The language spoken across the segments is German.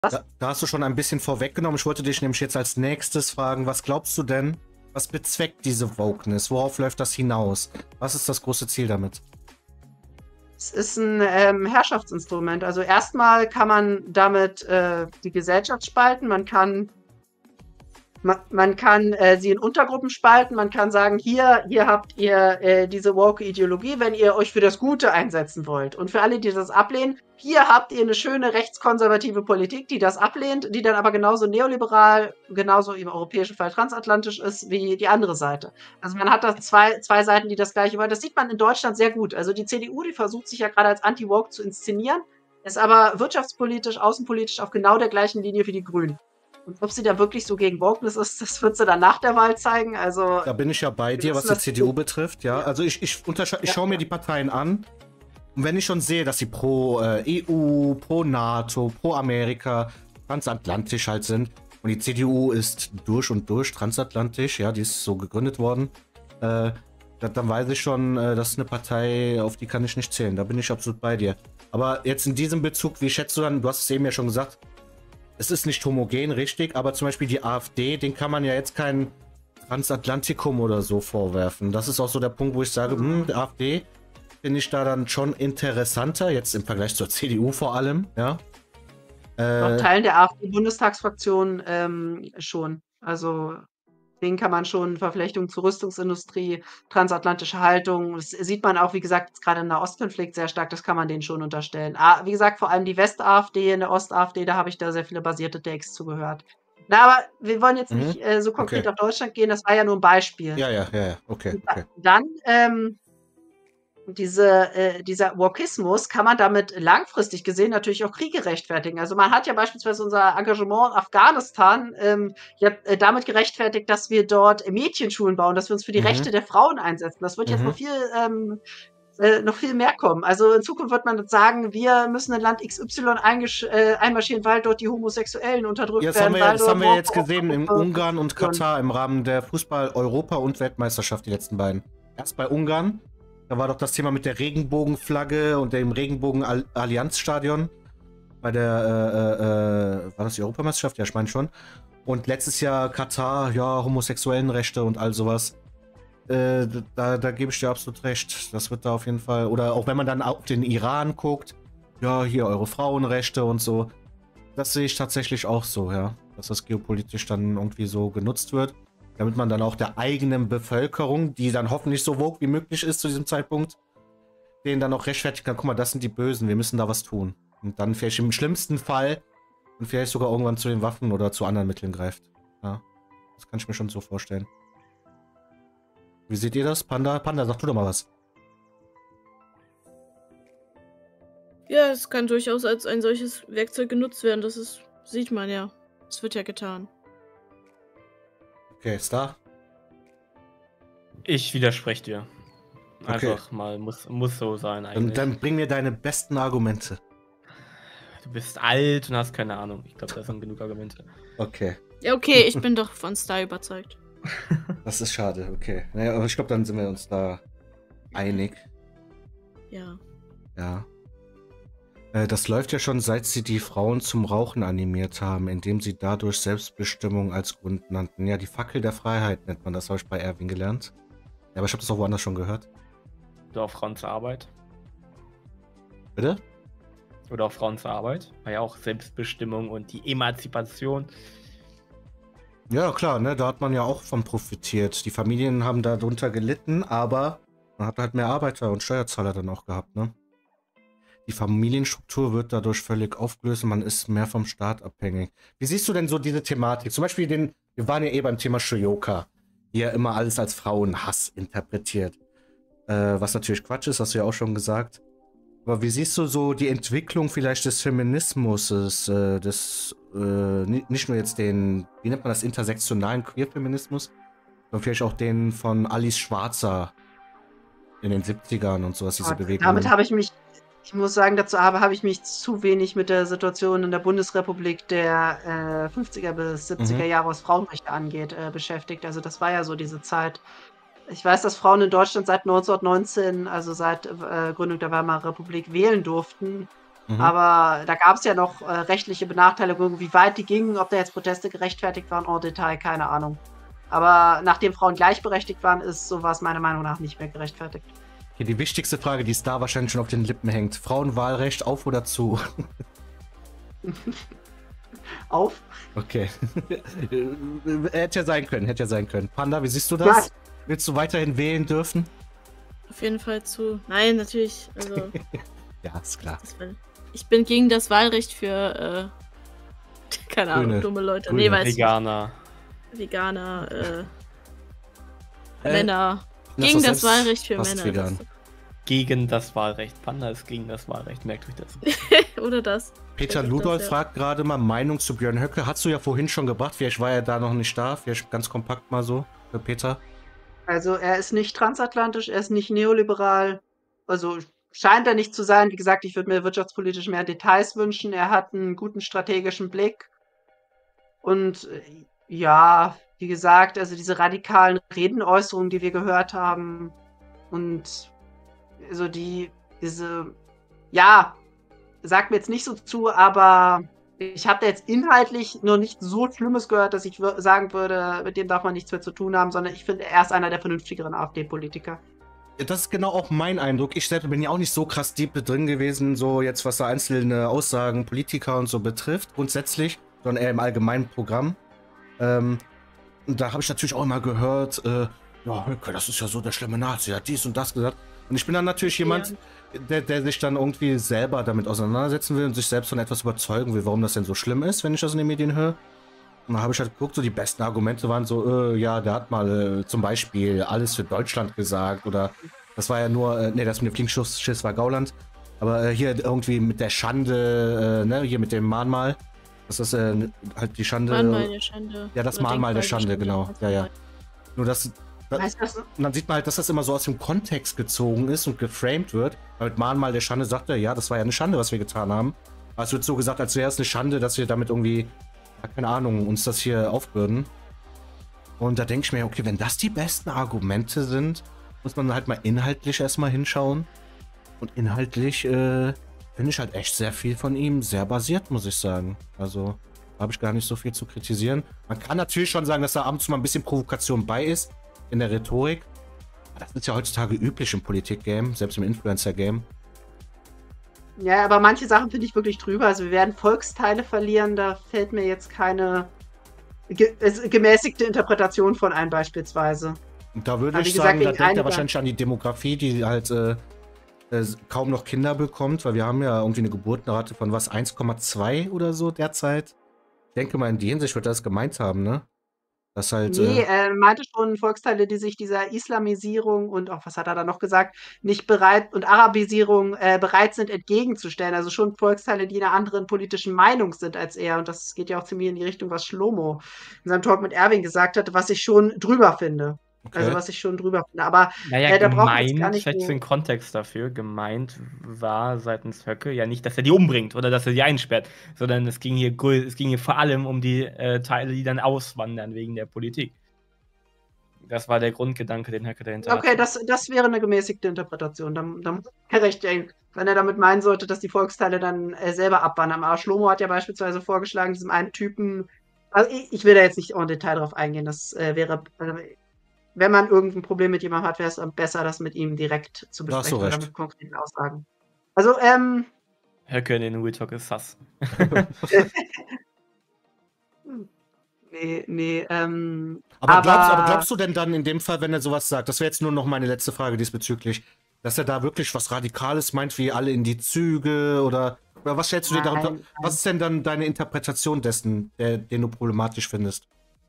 Da hast du schon ein bisschen vorweggenommen. Ich wollte dich nämlich jetzt als nächstes fragen, was glaubst du denn, was bezweckt diese Wokeness? Worauf läuft das hinaus? Was ist das große Ziel damit? Es ist ein Herrschaftsinstrument. Also erstmal kann man damit die Gesellschaft spalten. Man kann sie in Untergruppen spalten. Man kann sagen, hier habt ihr diese woke Ideologie, wenn ihr euch für das Gute einsetzen wollt. Und für alle, die das ablehnen, hier habt ihr eine schöne rechtskonservative Politik, die das ablehnt, die dann aber genauso neoliberal, genauso im europäischen Fall transatlantisch ist wie die andere Seite. Also man hat da zwei Seiten, die das Gleiche wollen. Das sieht man in Deutschland sehr gut. Also die CDU, die versucht sich ja gerade als Anti-Woke zu inszenieren, ist aber wirtschaftspolitisch, außenpolitisch auf genau der gleichen Linie wie die Grünen. Und ob sie da wirklich so gegen Wokeness ist, das wird sie dann nach der Wahl zeigen. Also, Da bin ich ja bei dir, was die CDU betrifft, ja. Also ich schaue mir die Parteien an. Und wenn ich schon sehe, dass sie pro EU, pro NATO, pro Amerika, transatlantisch halt sind, und die CDU ist durch und durch transatlantisch, ja, die ist so gegründet worden, dann weiß ich schon, das ist eine Partei, auf die kann ich nicht zählen. Da bin ich absolut bei dir. Aber jetzt in diesem Bezug, wie schätzt du dann, du hast es eben ja schon gesagt, es ist nicht homogen, richtig, aber zum Beispiel die AfD, den kann man ja jetzt kein Transatlantikum oder so vorwerfen. Das ist auch so der Punkt, wo ich sage, die AfD finde ich da dann schon interessanter, jetzt im Vergleich zur CDU vor allem, ja. Noch Teilen der AfD-Bundestagsfraktion schon. Also denen kann man schon Verflechtung zur Rüstungsindustrie, transatlantische Haltung, das sieht man auch, wie gesagt, jetzt gerade im Nahostkonflikt sehr stark, das kann man denen schon unterstellen. Wie gesagt, vor allem die West-AfD, in der Ost-AfD, da habe ich da sehr viele basierte Takes zugehört. Na, aber wir wollen jetzt nicht so konkret auf Deutschland gehen, das war ja nur ein Beispiel. Ja, okay. Dann dieser Wokismus kann man damit langfristig gesehen natürlich auch Kriege rechtfertigen. Also man hat ja beispielsweise unser Engagement in Afghanistan damit gerechtfertigt, dass wir dort Mädchenschulen bauen, dass wir uns für die Rechte der Frauen einsetzen. Das wird jetzt noch viel mehr kommen. Also in Zukunft wird man sagen, wir müssen in Land XY einmarschieren, weil dort die Homosexuellen unterdrückt werden. Das haben wir jetzt gesehen in Ungarn und Katar im Rahmen der Fußball-Europa- und Weltmeisterschaft, die letzten beiden. Erst bei Ungarn, da war doch das Thema mit der Regenbogenflagge und dem Regenbogen-Allianzstadion. Bei der, war das die Europameisterschaft? Ja, ich meine schon. Und letztes Jahr Katar, ja, Homosexuellenrechte und all sowas. Da gebe ich dir absolut recht. Das wird da auf jeden Fall, oder auch wenn man dann auf den Iran guckt, ja, hier eure Frauenrechte und so. Das sehe ich tatsächlich auch so, ja. Dass das geopolitisch dann irgendwie so genutzt wird. Damit man dann auch der eigenen Bevölkerung, die dann hoffentlich so woke wie möglich ist zu diesem Zeitpunkt, denen dann auch rechtfertigen kann, guck mal, das sind die Bösen, wir müssen da was tun. Und dann vielleicht im schlimmsten Fall und vielleicht sogar irgendwann zu den Waffen oder zu anderen Mitteln greift. Ja, das kann ich mir schon so vorstellen. Wie seht ihr das? Panda, sag du doch mal was. Ja, es kann durchaus als ein solches Werkzeug genutzt werden. Sieht man ja. Es wird ja getan. Okay, Star? Ich widerspreche dir. Okay. Einfach mal, muss so sein eigentlich. Dann bring mir deine besten Argumente. Du bist alt und hast keine Ahnung. Ich glaube, das sind genug Argumente. Okay. Ja, okay, ich bin doch von Star überzeugt. Das ist schade, okay. Naja, aber ich glaube, dann sind wir uns da einig. Ja. Ja. Das läuft ja schon, seit sie die Frauen zum Rauchen animiert haben, indem sie dadurch Selbstbestimmung als Grund nannten. Ja, die Fackel der Freiheit nennt man das, habe ich bei Erwin gelernt. Ja, aber ich habe das auch woanders schon gehört. Oder auch Frauen zur Arbeit. Bitte? Oder auch Frauen zur Arbeit. War ja auch Selbstbestimmung und die Emanzipation. Ja, klar, ne, da hat man ja auch von profitiert. Die Familien haben darunter gelitten, aber man hat halt mehr Arbeiter und Steuerzahler dann auch gehabt, ne? Die Familienstruktur wird dadurch völlig aufgelöst und man ist mehr vom Staat abhängig. Wie siehst du denn so diese Thematik? Zum Beispiel wir waren ja eh beim Thema Shoyoka, die ja immer alles als Frauenhass interpretiert. Was natürlich Quatsch ist, hast du ja auch schon gesagt. Aber wie siehst du so die Entwicklung vielleicht des Feminismus, nicht nur jetzt den, wie nennt man das, intersektionalen Queer-Feminismus, sondern vielleicht auch den von Alice Schwarzer in den 70ern und sowas, diese Bewegung. Damit habe ich mich, ich muss sagen, dazu habe ich mich zu wenig mit der Situation in der Bundesrepublik der 50er bis 70er Jahre, was Frauenrechte angeht, beschäftigt. Also das war ja so diese Zeit. Ich weiß, dass Frauen in Deutschland seit 1919, also seit Gründung der Weimarer Republik, wählen durften. Aber da gab es ja noch rechtliche Benachteiligungen, wie weit die gingen, ob da jetzt Proteste gerechtfertigt waren, en Detail, keine Ahnung. Aber nachdem Frauen gleichberechtigt waren, ist sowas meiner Meinung nach nicht mehr gerechtfertigt. Okay, die wichtigste Frage, die Star wahrscheinlich schon auf den Lippen hängt. Frauenwahlrecht auf oder zu? Auf. Okay. Hätte ja sein können. Panda, wie siehst du das? Ja. Willst du weiterhin wählen dürfen? Auf jeden Fall zu. Nein, natürlich. Also, ja, ist klar. Ich bin gegen das Wahlrecht für, keine Ahnung, dumme Leute. Grüne. Nee, weiß Veganer. Männer. Gegen das Wahlrecht für Männer. Vegan. Gegen das Wahlrecht. Panda ist gegen das Wahlrecht, merkt euch das. Oder das. Peter Ludolf fragt gerade mal Meinung zu Björn Höcke. Hast du ja vorhin schon gebracht, vielleicht war er da noch nicht da. Vielleicht ganz kompakt mal so für Peter. Also er ist nicht transatlantisch, er ist nicht neoliberal. Also scheint er nicht zu sein. Wie gesagt, ich würde mir wirtschaftspolitisch mehr Details wünschen. Er hat einen guten strategischen Blick. Und ja, wie gesagt, also diese radikalen Redenäußerungen, die wir gehört haben und also ja, sagt mir jetzt nicht so zu, aber ich habe da jetzt inhaltlich noch nicht so Schlimmes gehört, dass ich sagen würde, mit dem darf man nichts mehr zu tun haben, sondern ich finde, er ist einer der vernünftigeren AfD-Politiker. Das ist genau auch mein Eindruck. Ich selbst bin ja auch nicht so krass deep drin gewesen, so jetzt was da einzelne Aussagen, Politiker und so betrifft, grundsätzlich, sondern eher im allgemeinen Programm. Und da habe ich natürlich auch immer gehört, ja, Höcke, das ist ja so der schlimme Nazi, er hat dies und das gesagt. Und ich bin dann natürlich jemand, der sich dann irgendwie selber damit auseinandersetzen will und sich selbst von etwas überzeugen will, warum das denn so schlimm ist, wenn ich das in den Medien höre. Und da habe ich halt geguckt, so die besten Argumente waren so, ja, der hat mal zum Beispiel alles für Deutschland gesagt oder das war ja nur, nee, das mit dem Fliegenschiss war Gauland, aber hier irgendwie mit der Schande, ne, hier mit dem Mahnmal, das ist halt die Schande. Mahnmal der Schande. Ja, das Mahnmal der Schande, genau, ja. Nur das... Und dann sieht man halt, dass das immer so aus dem Kontext gezogen ist und geframed wird. Weil mit Mahnmal der Schande sagt er, ja, das war ja eine Schande, was wir getan haben. Aber es wird so gesagt, als wäre es eine Schande, dass wir damit irgendwie, ja, keine Ahnung, uns das hier aufbürden. Und da denke ich mir, okay, wenn das die besten Argumente sind, muss man halt mal inhaltlich erstmal hinschauen. Und inhaltlich finde ich halt echt sehr viel von ihm sehr basiert, muss ich sagen. Also da habe ich gar nicht so viel zu kritisieren. Man kann natürlich schon sagen, dass da ab und zu mal ein bisschen Provokation bei ist. In der Rhetorik. Das ist ja heutzutage üblich im Politik-Game, selbst im Influencer-Game. Ja, aber manche Sachen finde ich wirklich drüber. Also wir werden Volksteile verlieren, da fällt mir jetzt keine gemäßigte Interpretation von ein beispielsweise. Und da würde ich sagen, da denkt er wahrscheinlich an die Demografie, die halt kaum noch Kinder bekommt, weil wir haben ja irgendwie eine Geburtenrate von was, 1,2 oder so derzeit. Ich denke mal, in die Hinsicht wird das gemeint haben, ne? Das halt, nee, meinte schon Volksteile, die sich dieser Islamisierung und auch, was hat er da noch gesagt, nicht bereit und Arabisierung bereit sind entgegenzustellen. Also schon Volksteile, die in einer anderen politischen Meinung sind als er. Und das geht ja auch ziemlich in die Richtung, was Shlomo in seinem Talk mit Erwin gesagt hat, was ich schon drüber finde. Okay. Also was ich schon drüber finde. Aber naja, da braucht man gar nicht. Vielleicht für den Kontext dafür. Gemeint war seitens Höcke ja nicht, dass er die umbringt oder dass er die einsperrt, sondern es ging hier vor allem um die Teile, die dann auswandern wegen der Politik. Das war der Grundgedanke, den Höcke dahinter hatte. Okay, das wäre eine gemäßigte Interpretation. Dann muss er recht, wenn er damit meinen sollte, dass die Volksteile dann selber abwandern. Aber Shlomo hat ja beispielsweise vorgeschlagen, diesem einen Typen, also ich will da jetzt nicht en Detail drauf eingehen, das wäre... Wenn man irgendein Problem mit jemandem hat, wäre es besser, das mit ihm direkt zu besprechen oder mit konkreten Aussagen. Also, Höcke in den Real Talk ist sass. nee, aber glaubst du denn dann in dem Fall, wenn er sowas sagt, das wäre jetzt nur noch meine letzte Frage diesbezüglich, dass er da wirklich was Radikales meint, wie alle in die Züge oder was stellst du dir darunter? Was ist denn dann deine Interpretation dessen, den du problematisch findest?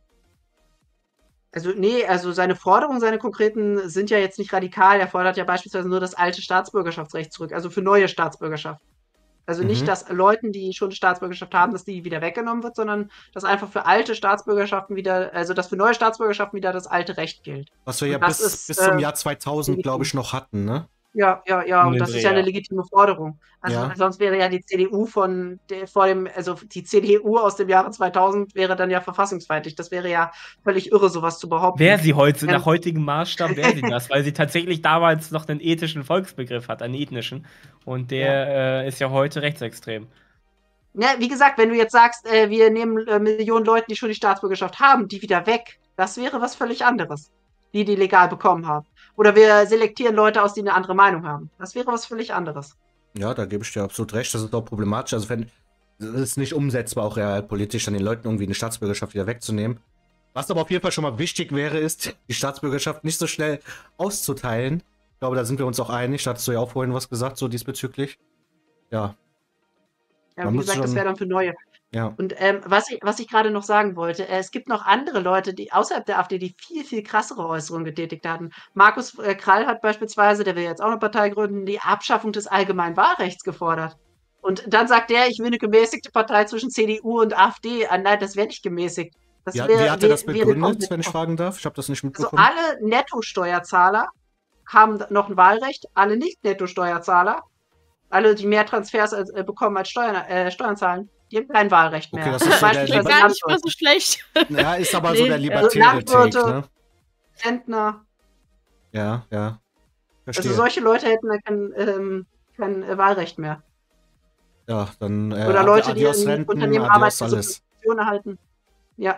Also, nee, also seine Forderungen, seine konkreten sind ja jetzt nicht radikal. Er fordert ja beispielsweise nur das alte Staatsbürgerschaftsrecht zurück, also für neue Staatsbürgerschaft. Also nicht, dass Leuten, die schon Staatsbürgerschaft haben, dass die wieder weggenommen wird, sondern dass einfach für alte Staatsbürgerschaften wieder, also dass für neue Staatsbürgerschaften wieder das alte Recht gilt. Was wir ja bis zum Jahr 2000, glaube ich, noch hatten, ne? Ja, Um und den das Dreh, ist ja eine ja. legitime Forderung. Also Ja. sonst wäre ja die CDU also die CDU aus dem Jahre 2000 wäre dann ja verfassungsfeindlich. Das wäre ja völlig irre, sowas zu behaupten. Wäre sie heute, Ähm, nach heutigem Maßstab wäre sie das, weil sie tatsächlich damals noch einen ethischen Volksbegriff hat, einen ethnischen. Und der ist ja heute rechtsextrem. Ne, wie gesagt, wenn du jetzt sagst, wir nehmen Millionen Leuten, die schon die Staatsbürgerschaft haben, die wieder weg, das wäre was völlig anderes. Die legal bekommen haben. Oder wir selektieren Leute aus, die eine andere Meinung haben. Das wäre was völlig anderes. Ja, da gebe ich dir absolut recht. Das ist auch problematisch. Also, das ist nicht umsetzbar, auch realpolitisch, dann den Leuten irgendwie eine Staatsbürgerschaft wieder wegzunehmen. Was aber auf jeden Fall schon mal wichtig wäre, ist, die Staatsbürgerschaft nicht so schnell auszuteilen. Ich glaube, da sind wir uns auch einig. Da hattest du ja auch vorhin was gesagt, so diesbezüglich. Ja. Ja, wie gesagt, das wäre dann für neue. Ja. Und was ich gerade noch sagen wollte, es gibt noch andere Leute, die außerhalb der AfD, die viel, viel krassere Äußerungen getätigt hatten. Markus Krall hat beispielsweise, der will jetzt auch eine Partei gründen, die Abschaffung des allgemeinen Wahlrechts gefordert. Und dann sagt er, ich will eine gemäßigte Partei zwischen CDU und AfD. Nein, das wäre nicht gemäßigt. Das Ja, wär, wie hat er das wäre begründet, wenn ich fragen darf? Ich habe das nicht Also mitbekommen. alle Nettosteuerzahler haben noch ein Wahlrecht, alle Nicht-Nettosteuerzahler, alle, die mehr Transfers bekommen als Steuern zahlen, die haben kein Wahlrecht mehr. Okay, das ist so der Klingt gar nicht mal so schlecht. Ja, ist aber Nee, so der ja. libertäre Take, Landwirte, ne? Rentner. Ja. Verstehe. Also solche Leute hätten dann kein Wahlrecht mehr. Ja, dann Oder Leute, die adios in Renten, Unternehmen adios arbeiten, alles. Subventionen erhalten. Ja.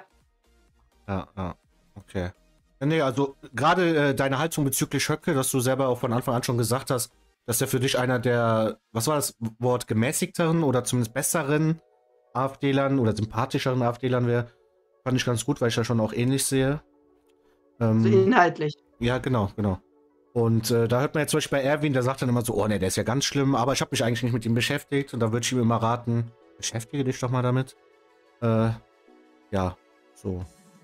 Ja, okay. Ja, nee, also gerade deine Haltung bezüglich Höcke, dass du selber auch von Anfang an schon gesagt hast, dass er für dich einer der, was war das Wort, gemäßigteren oder zumindest besseren AfD-Lern oder sympathischeren AfD-Lern wäre, fand ich ganz gut, weil ich das schon auch ähnlich sehe. So inhaltlich. Ja, genau. Und da hört man jetzt zum Beispiel bei Erwin, der sagt dann immer so, oh ne, der ist ja ganz schlimm, aber ich habe mich eigentlich nicht mit ihm beschäftigt und da würde ich ihm immer raten, beschäftige dich doch mal damit. Ja, so.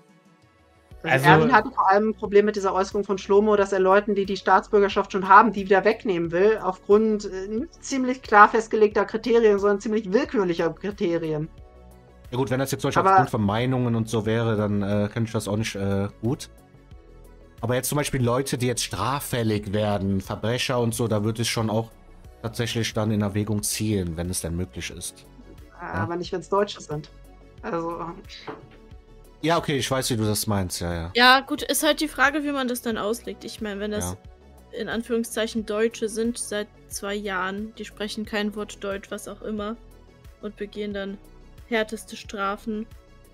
Also Erwin hatte vor allem ein Problem mit dieser Äußerung von Schlomo, dass er Leuten, die die Staatsbürgerschaft schon haben, die wieder wegnehmen will, aufgrund nicht ziemlich klar festgelegter Kriterien, sondern ziemlich willkürlicher Kriterien. Ja gut, wenn das jetzt zum Beispiel aufgrund von Meinungen und so wäre, dann könnte ich das auch nicht gut. Aber jetzt zum Beispiel Leute, die jetzt straffällig werden, Verbrecher und so, da würde es schon auch tatsächlich dann in Erwägung ziehen, wenn es denn möglich ist. Aber nicht, wenn es Deutsche sind. Also... Ja, okay, ich weiß, wie du das meinst, ja. Ja, gut, ist halt die Frage, wie man das dann auslegt. Ich meine, wenn das in Anführungszeichen Deutsche sind seit 2 Jahren, die sprechen kein Wort Deutsch, was auch immer, und begehen dann härteste Strafen,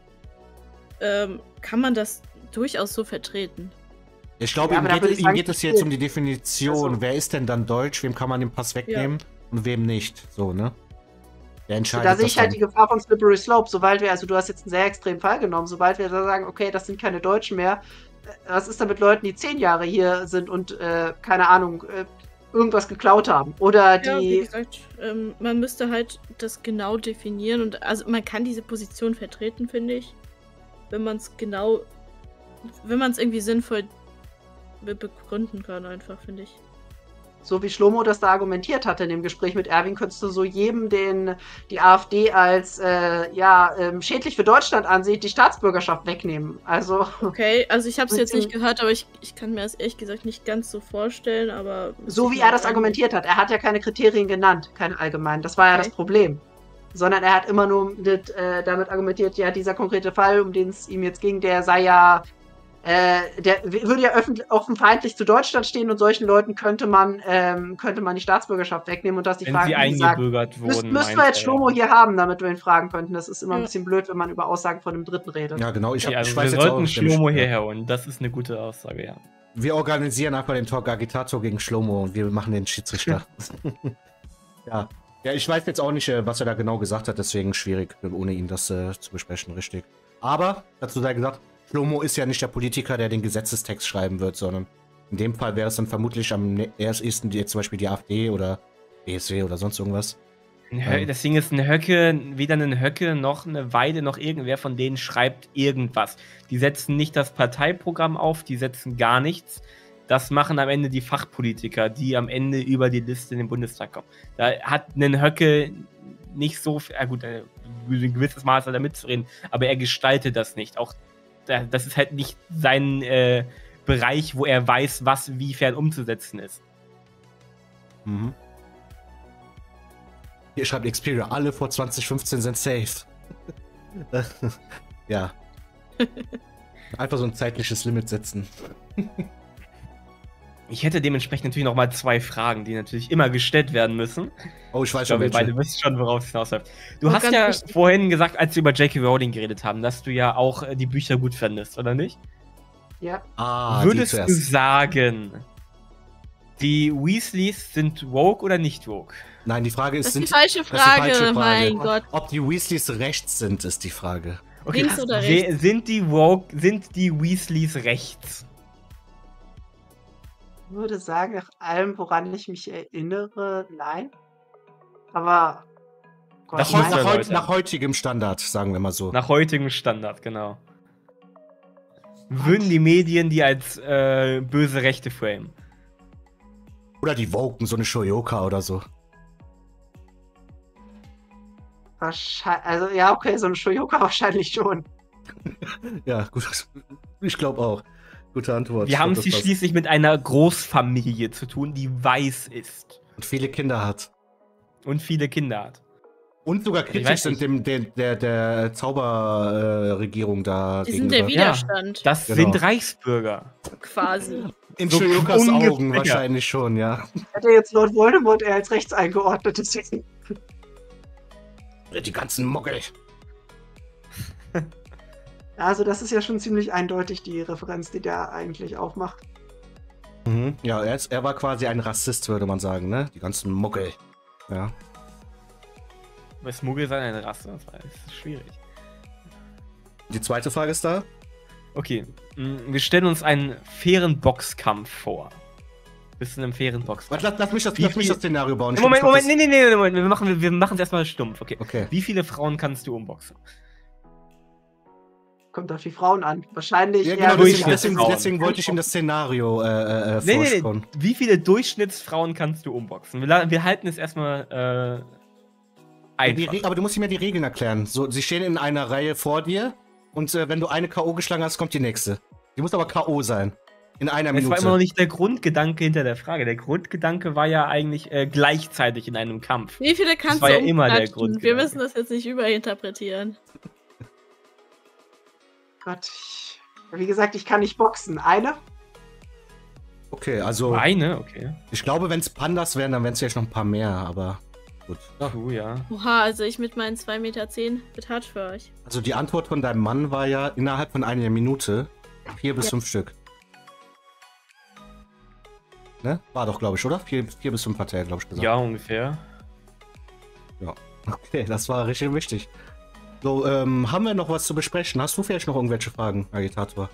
kann man das durchaus so vertreten. Ich glaube, ihm geht es jetzt um die Definition. Also, wer ist denn dann deutsch? Wem kann man den Pass wegnehmen und wem nicht? So, ne? Der entscheidet da sehe ich halt die Gefahr von Slippery Slope. Sobald wir, also du hast jetzt einen sehr extremen Fall genommen, sobald wir da sagen, okay, das sind keine Deutschen mehr, was ist da mit Leuten, die 10 Jahre hier sind und, keine Ahnung, irgendwas geklaut haben? Oder die... Ja, wie gesagt, man müsste halt das genau definieren und also man kann diese Position vertreten, finde ich, wenn man es irgendwie sinnvoll begründen kann, einfach, finde ich. So wie Schlomo das da argumentiert hatte in dem Gespräch mit Erwin, könntest du so jedem, den die AfD als schädlich für Deutschland ansieht, die Staatsbürgerschaft wegnehmen. Also. Okay, also ich habe es jetzt nicht gehört, aber ich kann mir das ehrlich gesagt nicht ganz so vorstellen, aber. So wie er das argumentiert hat. Er hat ja keine Kriterien genannt, keine allgemeinen. Das war ja das Problem. Sondern er hat immer nur damit argumentiert, ja, dieser konkrete Fall, um den es ihm jetzt ging, der sei ja. Der würde ja offen feindlich zu Deutschland stehen und solchen Leuten könnte man die Staatsbürgerschaft wegnehmen und dass die wenn Fragen, sie eingebürgert wurden. Müssten wir jetzt Schlomo hier haben, damit wir ihn fragen könnten. Das ist immer ein bisschen blöd, wenn man über Aussagen von dem Dritten redet. Ja, genau. Wir sollten Schlomo hierher holen. Das ist eine gute Aussage, ja. Wir organisieren einfach den Talk Agitator gegen Schlomo und wir machen den Schiedsrichter. Ja, ich weiß jetzt auch nicht, was er da genau gesagt hat, deswegen schwierig, ohne ihn das zu besprechen, richtig. Aber, dazu sei gesagt, Schlomo ist ja nicht der Politiker, der den Gesetzestext schreiben wird, sondern in dem Fall wäre es dann vermutlich am ersten zum Beispiel die AfD oder BSW oder sonst irgendwas. Das Ding ist, weder ein Höcke noch eine Weide noch irgendwer von denen schreibt irgendwas. Die setzen nicht das Parteiprogramm auf, die setzen gar nichts. Das machen am Ende die Fachpolitiker, die am Ende über die Liste in den Bundestag kommen. Da hat ein Höcke nicht so viel, gut, ein gewisses Maß da mitzureden, aber er gestaltet das nicht. Auch das ist halt nicht sein Bereich, wo er weiß, was wiefern umzusetzen ist. Mhm. Hier schreibt Xperia, alle vor 2015 sind safe. Ja. Einfach so ein zeitliches Limit setzen. Ich hätte dementsprechend natürlich noch mal 2 Fragen, die natürlich immer gestellt werden müssen. Oh, ich weiß Ich schon, glaube, wir welche. beide wissen schon, worauf es hinausläuft. Du Oh, hast ganz ja wichtig. vorhin gesagt, als wir über J.K. Rowling geredet haben, dass du ja auch die Bücher gut findest, oder nicht? Ja. Ah, die Würdest du zuerst. sagen, die Weasleys sind woke oder nicht woke? Nein, die Frage ist, Das ist die falsche das ist die Frage, falsche Frage. mein Gott. Ob die Weasleys rechts sind, ist die Frage. Links oder rechts? Sind die woke, sind die Weasleys rechts? Ich würde sagen, nach allem, woran ich mich erinnere, nein. Aber Gott, Das Nach, muss nein. ja Leute. nach heutigem Standard, sagen wir mal so. Nach heutigem Standard, genau. Würden die Medien die als böse Rechte framen? Oder die Woken, so eine Shoyoka oder so. Wahrscheinlich, also ja, okay, so ein Shoyoka wahrscheinlich schon. Ja, gut. Ich glaube auch. Gute Antwort. Wir haben Ich es glaub, hier das passt. schließlich mit einer Großfamilie zu tun, die weiß ist Und viele Kinder hat. und viele Kinder hat. Und sogar Ich kritisch weiß sind nicht. der Zauberregierung da Die sind der gegenüber. Widerstand, Das Genau. sind Reichsbürger. quasi. In So Shoyokas ungefähr. Augen wahrscheinlich schon, ja. Hätte jetzt Lord Voldemort eher als rechts eingeordnet, deswegen. Die ganzen Muggel. Also das ist ja schon ziemlich eindeutig die Referenz, die der eigentlich aufmacht. Mhm. Ja, er war quasi ein Rassist, würde man sagen, ne? Die ganzen Muggel. Ja. Bei Muggel sein eine Rasse, das ist schwierig. Die zweite Frage ist da. Okay, wir stellen uns einen fairen Boxkampf vor. Bist du in einem fairen Boxkampf? Warte, lass mich Wie das viel- Szenario bauen. Ich Moment, glaub, Moment, das- nee, Moment. Wir machen es erstmal stumpf, okay. Okay. Wie viele Frauen kannst du umboxen? Kommt auf die Frauen an. Wahrscheinlich Ja, eher genau, ein deswegen, bisschen- Durchschnittsfrauen. deswegen wollte ich ihm das Szenario Nee, vorstellen. wie viele Durchschnittsfrauen kannst du umboxen? Wir halten es erstmal einfach. Aber du musst ihm ja die Regeln erklären. So, sie stehen in einer Reihe vor dir und wenn du eine K.O. geschlagen hast, kommt die nächste. Die muss aber K.O. sein. In einer Es Minute. war immer noch nicht der Grundgedanke hinter der Frage. Der Grundgedanke war ja eigentlich gleichzeitig in einem Kampf. Wie viele kannst war du ja immer der umklatschen? Grundgedanke. Wir müssen das jetzt nicht überinterpretieren. Gott, wie gesagt, ich kann nicht boxen. Eine? Okay, also Eine, okay. ich glaube, wenn es Pandas wären, dann wären es vielleicht noch ein paar mehr, aber gut. Ja. Ja. Oha, also ich mit meinen 2,10 Meter wird hart für euch. Also die Antwort von deinem Mann war ja innerhalb von einer Minute 4 bis 5 Stück. Ne? War doch, glaube ich, oder? 4 bis 5 hat er, glaube ich, gesagt. Ja, ungefähr. Okay, das war richtig wichtig. So, haben wir noch was zu besprechen? Hast du vielleicht noch irgendwelche Fragen, Agitator?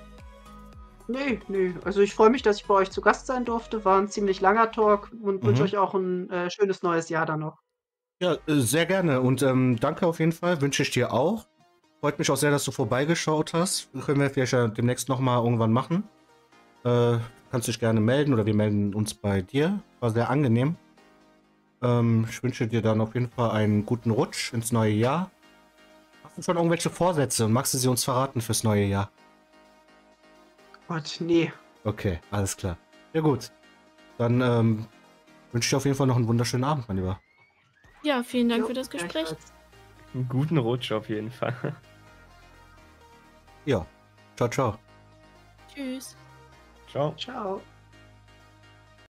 Nee. Also ich freue mich, dass ich bei euch zu Gast sein durfte. War ein ziemlich langer Talk und wünsche Mhm. euch auch ein schönes neues Jahr dann noch. Ja, sehr gerne und danke auf jeden Fall, wünsche ich dir auch. Freut mich auch sehr, dass du vorbeigeschaut hast. Können wir vielleicht ja demnächst nochmal irgendwann machen. Kannst dich gerne melden oder wir melden uns bei dir. War sehr angenehm. Ich wünsche dir dann auf jeden Fall einen guten Rutsch ins neue Jahr. Hast du schon irgendwelche Vorsätze und magst du sie uns verraten fürs neue Jahr? Gott, nee. Okay, alles klar. Ja gut, dann wünsche ich dir auf jeden Fall noch einen wunderschönen Abend, mein Lieber. Ja, vielen Dank Jo, für das Gespräch. gleichfalls. Einen guten Rutsch auf jeden Fall. Ja, ciao, ciao. Tschüss. Ciao. Ciao.